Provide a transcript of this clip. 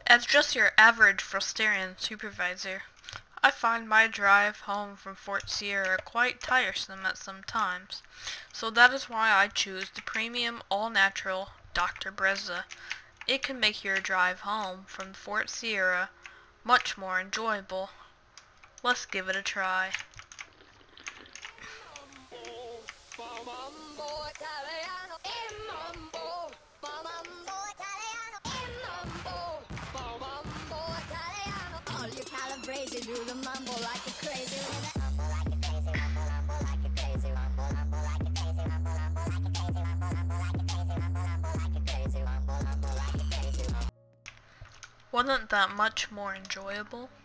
As just your average Frosterian supervisor, I find my drive home from Fort Sierra quite tiresome at some times, so that is why I choose the premium all-natural Dr. Bereza. It can make your drive home from Fort Sierra much more enjoyable. Let's give it a try. Wasn't that much more enjoyable?